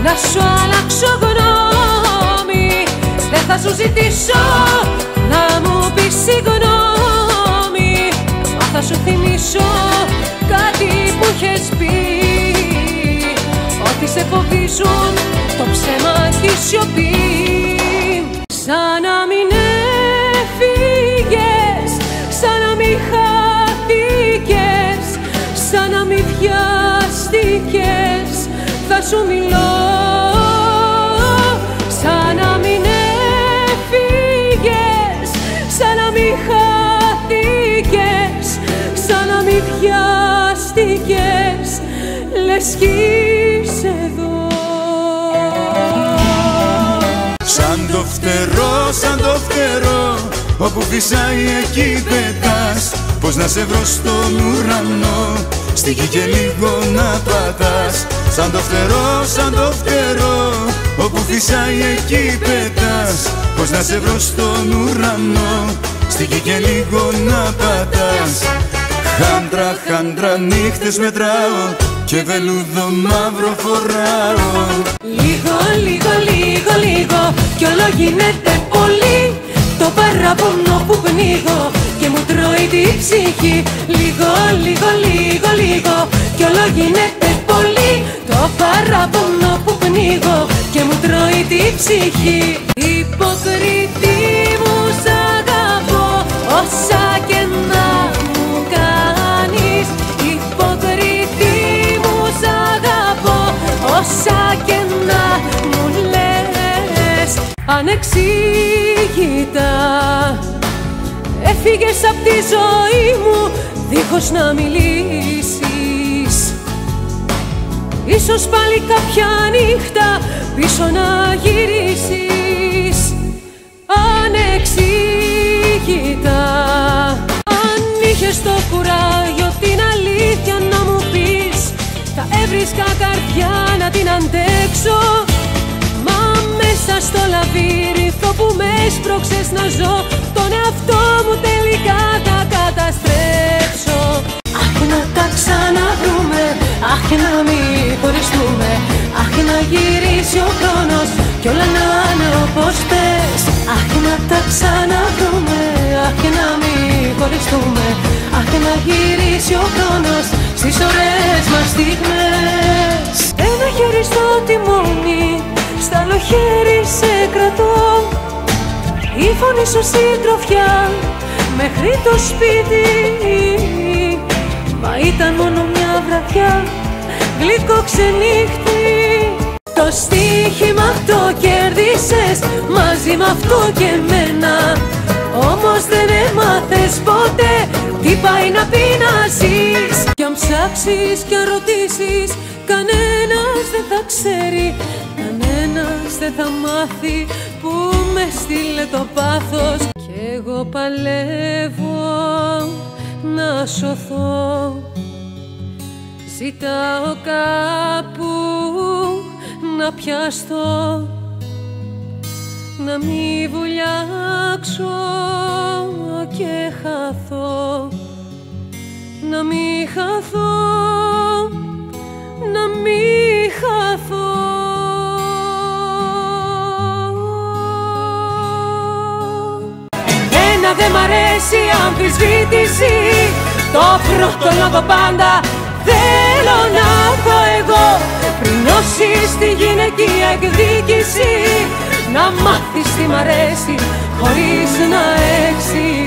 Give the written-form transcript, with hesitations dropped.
θα σου αλλάξω γνώμη. Δεν θα σου ζητήσω να μου πεις συγγνώμη, μα θα σου θυμίσω κάτι που είχες πει, ότι σε φοβίζουν το ψέμα και η σιωπή. Σαν να μην έφυγες, σαν να μην χάθηκες, σαν να μην βιάστηκες, θα σου μιλώ. Σαν να μην έφυγες, σαν να μην χάθηκες, σαν να μην βιάστηκες, λες κι είσαι εδώ. Σαν το φτερό, όπου φυσάει εκεί πετάς. Πώς να σε βρω στον ουρανό, στη γη και λίγο να πατάς. Σαν το φτερό, όπου φυσάει εκεί πετάς. Πώς να σε βρω στον ουρανό, στη γη και λίγο να πατάς. Χάντρα νύχτες μετράω και βελούδο μαύρο φοράω. Λίγο κι όλο γίνεται πολύ, το παραπονό που πνίγω και μου τρώει τη ψυχή. Λίγο κι όλο γίνεται πολύ, το παραπονό που πνίγω και μου τρώει τη ψυχή. Υποκρίτη μου σ' αγαπώ, όσα και να μου κάνεις. Υποκρίτη μου σ' αγαπώ, όσα και να μου λες. Ανεξήγητα έφυγες απ' τη ζωή μου δίχως να μιλήσεις. Ίσως πάλι κάποια νύχτα πίσω να γυρίσεις. Ανεξήγητα, αν είχες το κουράγιο την αλήθεια να μου πεις, θα έβρισκα καρδιά να την αντέξω. Μα μέσα στο λαβύρινθο που με έσπρωξες να ζω, τον εαυτό μου τελικά θα καταστρέψω. Αχ, να τα ξαναβρούμε, αχ, να μην χωριστούμε, αχ, να γυρίσει ο χρόνος κι όλα να είναι όπως θες. Αχ, να τα ξαναβρούμε, αχ, να μην χωριστούμε, αχ, να γυρίσει ο χρόνος στις ωραίες μας στιγμές. Ένα χέρι στο τιμόνι, στ' άλλο χέρι σε κρατώ, η φωνή σου συντροφιά μέχρι το σπίτι. Μα ήταν μόνο μια βραδιά, γλυκό ξενύχτη. Το στοίχημα αυτό κέρδισες μαζί με αυτό και εμένα, όμως δεν έμαθες ποτέ τι πάει να πεινάσεις. Κι αν ψάξεις κι αν ρωτήσεις, κανένας δεν θα ξέρει, κανένας δεν θα μάθει που με στείλε το πάθος. Κι εγώ παλεύω να σωθώ, ζητάω κάπου να πιαστώ, να μη βουλιάξω και χαθώ, να μη χαθώ, να μη χαθώ. Εμένα δεν μ' αρέσει η αμφισβήτηση, το πρώτο λόγο πάντα θέλω να έχω εγώ. Πριν νιώσεις τη γυναικεία εκδίκηση, να μάθεις τι μ' αρέσει χωρίς να εξηγήσεις.